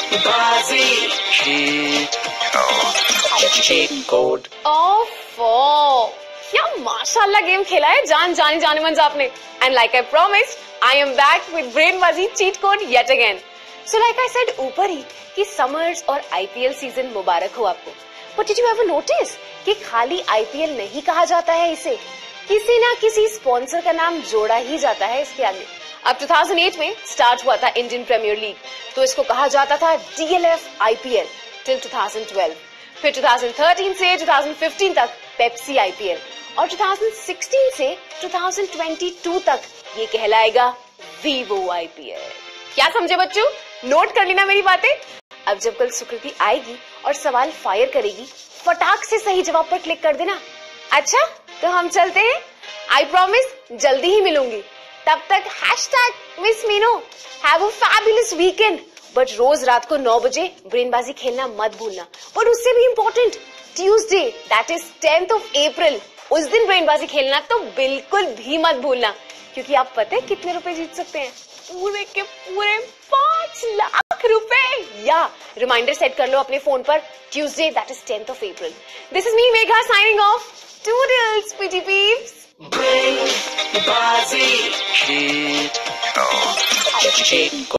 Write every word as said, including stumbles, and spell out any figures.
Baazi. Cheat code. Cheat code. ओफो, क्या माशाल्लाह गेम खेला है जान जाने जाने मन आपने. And like I promised, I am back with Brainbaazi cheat code yet again. So like I said ऊपर ही कि समर्स और आईपीएल सीजन मुबारक हो आपको. But did you ever notice कि खाली आईपीएल नहीं कहा जाता है इसे, किसी ना किसी स्पॉन्सर का नाम जोड़ा ही जाता है इसके आगे. अब दो हज़ार आठ में स्टार्ट हुआ था इंडियन प्रीमियर लीग, तो इसको कहा जाता था डीएलएफ आईपीएल टिल दो हज़ार बारह. फिर दो हज़ार तेरह से दो हज़ार पंद्रह तक पेप्सी आईपीएल और दो हज़ार सोलह से दो हज़ार बाईस तक ये कहलाएगा वीवो आईपीएल. क्या समझे बच्चों? नोट कर लेना मेरी बातें. अब जब कल सुकृति आएगी और सवाल फायर करेगी, फटाक से सही जवाब पर क्लिक कर देना. अच्छा तो हम चलते हैं. आई प्रॉमिस जल्दी ही मिलूंगी. तब तक hashtag miss Meeno. Have a fabulous weekend. But रोज रात को नौ बजे ब्रेनबाजी खेलना मत भूलना. और उससे भी important, Tuesday that is tenth of April, उस दिन ब्रेनबाजी खेलना तो बिल्कुल भी मत भूलना, क्योंकि आप पता है कितने रुपए जीत सकते हैं? पूरे के पूरे पांच लाख रुपए. या रिमाइंडर सेट कर लो अपने फोन पर, Tuesday that is tenth of April. This is me Megha signing off. Toodles pity peeps. Baazi. Cheat code. Cheat code.